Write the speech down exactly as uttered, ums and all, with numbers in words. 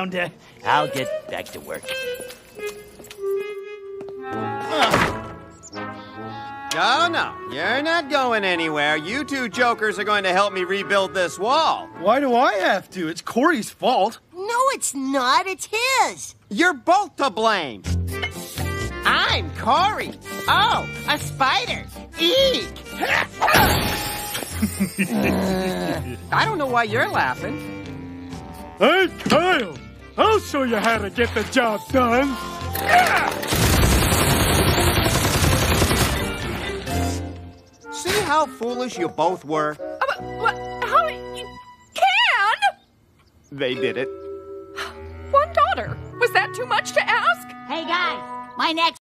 around. Uh, I'll get back to work. Oh, no. You're not going anywhere. You two jokers are going to help me rebuild this wall. Why do I have to? It's Korey's fault. No, it's not. It's his. You're both to blame. I'm Korey. Oh, a spider. Eek! I don't know why you're laughing. Hey, Kyle! I'll show you how to get the job done. See how foolish you both were? Uh, but, what, how you can? They did it. One daughter. Was that too much to ask? Hey, guys, my next